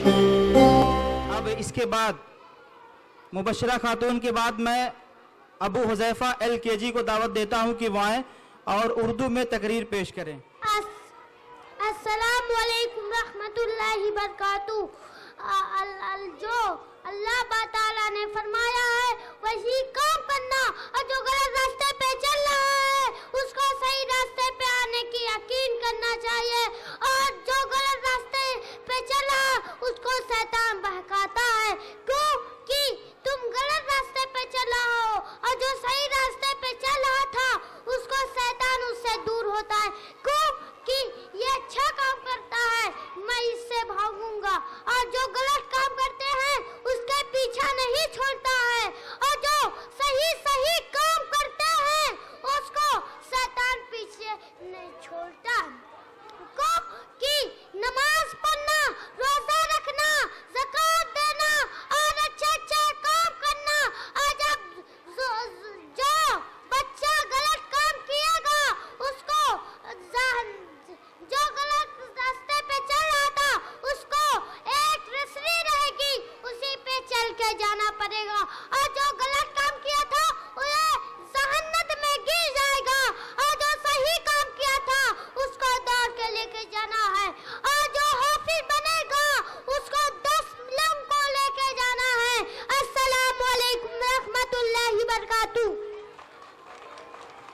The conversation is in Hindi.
अब इसके बाद मुबशरा खातून के बाद मैं अबू हुज़ैफा LKG को दावत देता हूं कि वह आए और उर्दू में तकरीर पेश करें। अस्सलामु अलैकुम रहमतुल्लाहि बरकातुहू। जो अल्लाह ताला ने फरमाया है वही काम करना, और जो गलत रास्ते पे चल रहा है उसको सही रास्ते पे आने की यकीन करना चाहिए, और जो गलत रास्ते पे चला उसको शैतान बहकाता है। क्यों कि तुम गलत रास्ते पे चला हो, और जो सही रास्ते पे चल रहा था उसको शैतान उससे दूर होता है। क्यों कि ये अच्छा काम करता है, मैं इससे भागूंगा, और जो गलत काम करते हैं उसके पीछा नहीं छोड़ता है, और जो सही सही काम करते हैं उसको शैतान पीछे नहीं छोड़ता।